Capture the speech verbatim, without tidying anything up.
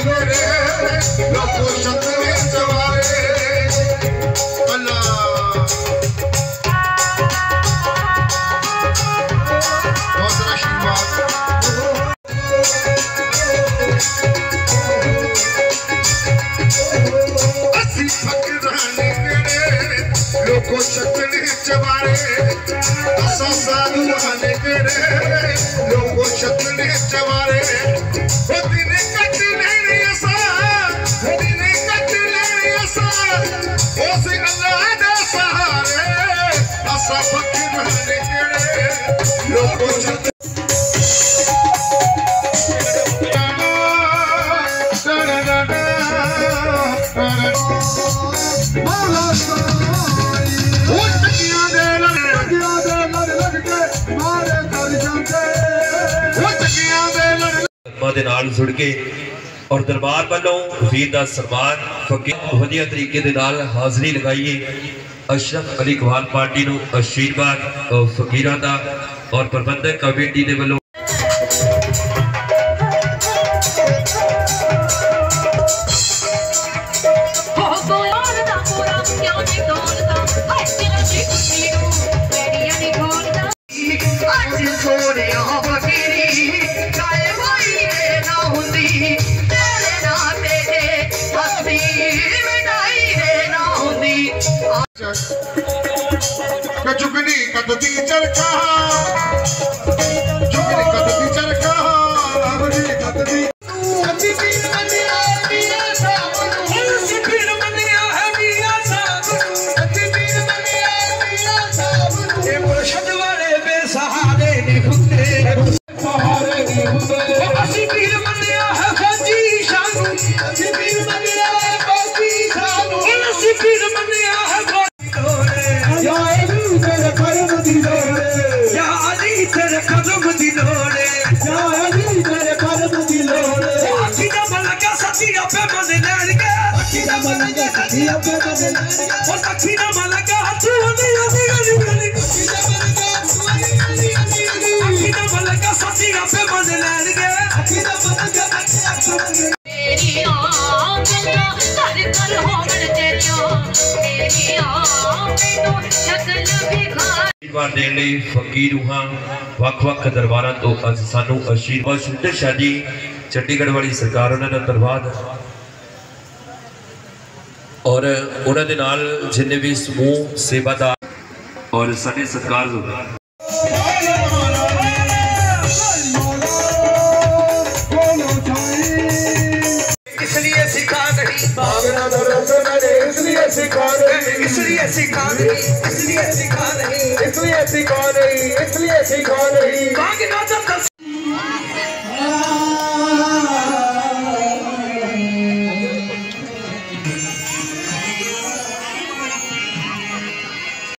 घेरे लोगों शक्ति सवारे अल्लाह बहुत आशीर्वाद असी फकराने घेरे लोगों शक्ति सवारे असा साधु आने घेरे लोगों शक्ति सवारे जुड़ के और दरबार वालों वीर का सम्मान फकीर वधिया तरीके दे नाल हाजरी लगाइए अशरफ अली कवाल पार्टी नूं आशीर्वाद फकीरां दा और प्रबंधक कमेटी दे वालों चुगनी कदती चरखा चुगनी कदती चरखा चुगनी कदती कदती बनिया पिया साबुन सिर बनिया है पिया साबुन कदती बनिया पिया साबुन ये मुर्शिद वाले बेसहारे नहीं होते सहारे नहीं होते असि पीर बनिया है खाजी शानू असि पीर बनिया है खाजी शानू असि पीर बनिया है या अली तेरे कदम दी लोड़े या अली तेरे कदम दी लोड़े या अली तेरे कदम दी लोड़े अखी दा मलका सती अपे मन लड़ के अखी दा मलका सती अपे मन लड़ के ओ अखी दा मलका तू अली अली अली अली अखी दा मलका तू अली अली अली अखी दा मलका सती अपे मन लड़ के अखी दा मलका सती अपे मन तेरी आँख में कर कर होवन तेरियो तेरी आँख में शक्ल आशीर्वाद देने लई फकीर रूहां वख-वख दरबारां तो अज सानू आशीर्वाद सुंदर शाह जी चंडीगढ़ वाली सरकार उन्हां दा धन्यवाद और उन्हां दे नाल जिन्ने भी समूह सेवादार और साडे सरकार